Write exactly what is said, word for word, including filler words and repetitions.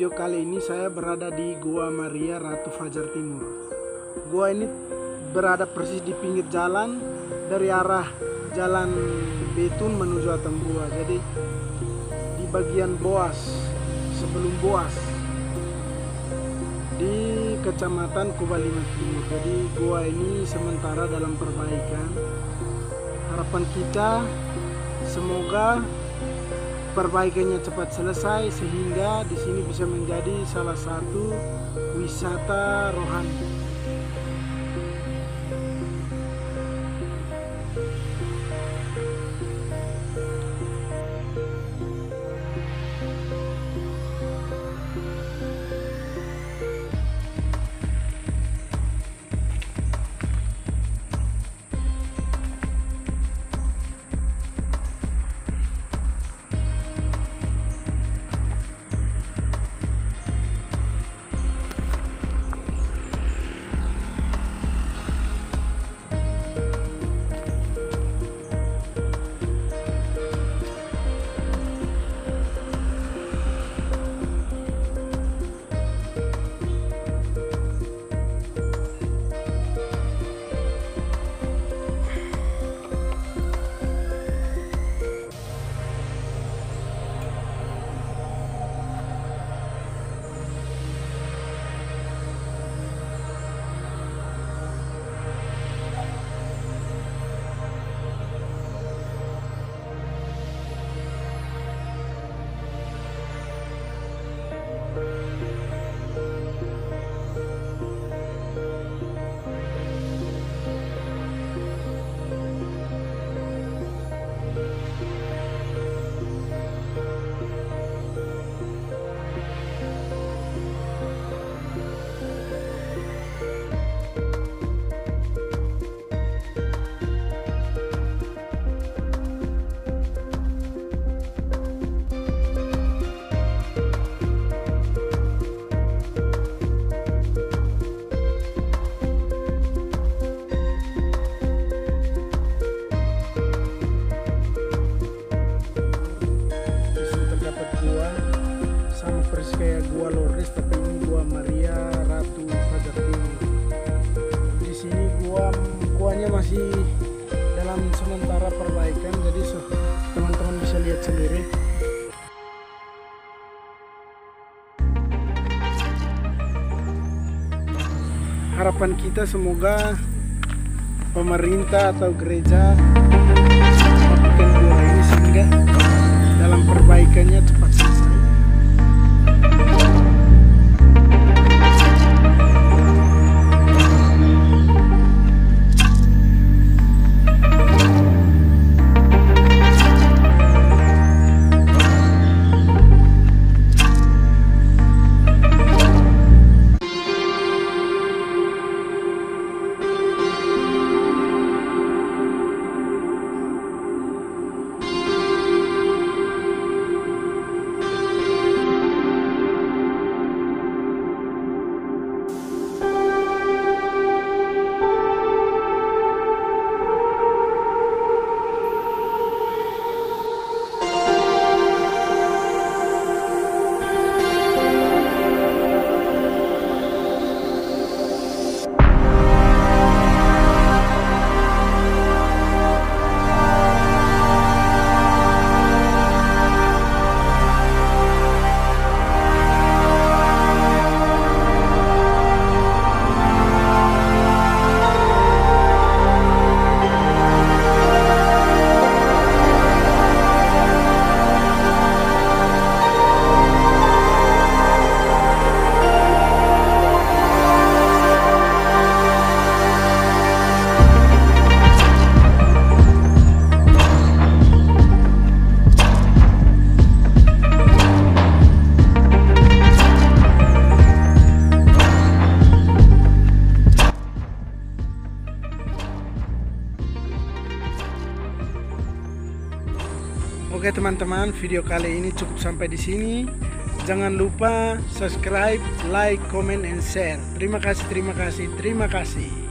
video kali ini saya berada di Gua Maria Ratu Fajar Timur. Gua ini berada persis di pinggir jalan dari arah Jalan Betun menuju Atambua. Jadi di bagian Boas, sebelum Boas, di Kecamatan Kubalima Timur. Jadi gua ini sementara dalam perbaikan. Harapan kita semoga perbaikannya cepat selesai sehingga di sini bisa menjadi salah satu wisata rohani. Kayak Gua Lourdes, tapi ini Gua Maria Ratu Fajar Timur. Di sini gua guanya masih dalam sementara perbaikan, jadi so, teman-teman bisa lihat sendiri. Harapan kita semoga pemerintah atau gereja melakukan gua ini sehingga dalam perbaikannya cepat selesai. Oke teman-teman, video kali ini cukup sampai di sini. Jangan lupa subscribe, like, comment, and share. Terima kasih, terima kasih, terima kasih.